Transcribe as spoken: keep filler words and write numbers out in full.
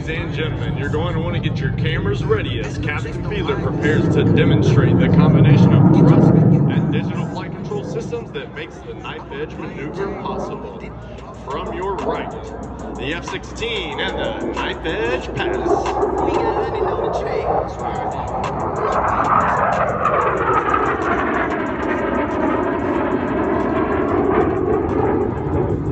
Ladies and gentlemen, you're going to want to get your cameras ready as Captain Fiedler prepares to demonstrate the combination of thrust and digital flight control systems that makes the knife edge maneuver possible. From your right, the F sixteen and the knife edge pass. We got let me know the trade.